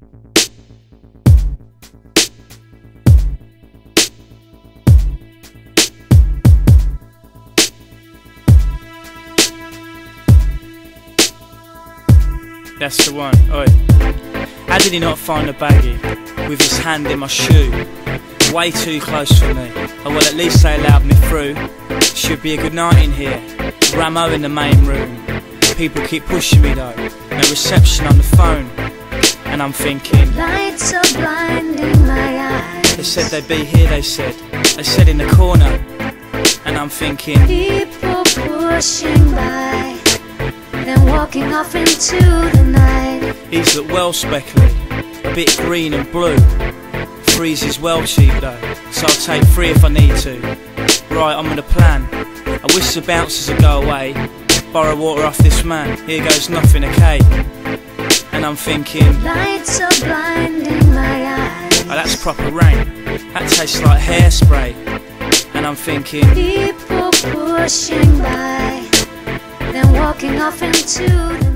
That's the one, oi. How did he not find the baggie with his hand in my shoe? Way too close for me. Oh well, at least they allowed me through. Should be a good night in here. Ramo in the main room. People keep pushing me though. No reception on the phone. And I'm thinking, lights are blinding my eyes. They said they'd be here, they said. They said in the corner. And I'm thinking, people pushing by, then walking off into the night. He's look well speckly, a bit green and blue. Three's is well cheap though, so I'll take 3 if I need to. Right, I'm on a plan. I wish the bouncers would go away. Borrow water off this man, here goes nothing, okay. And I'm thinking, lights are blinding my eyes. Oh, that's proper rain. That tastes like hairspray. And I'm thinking, people pushing by, then walking off into the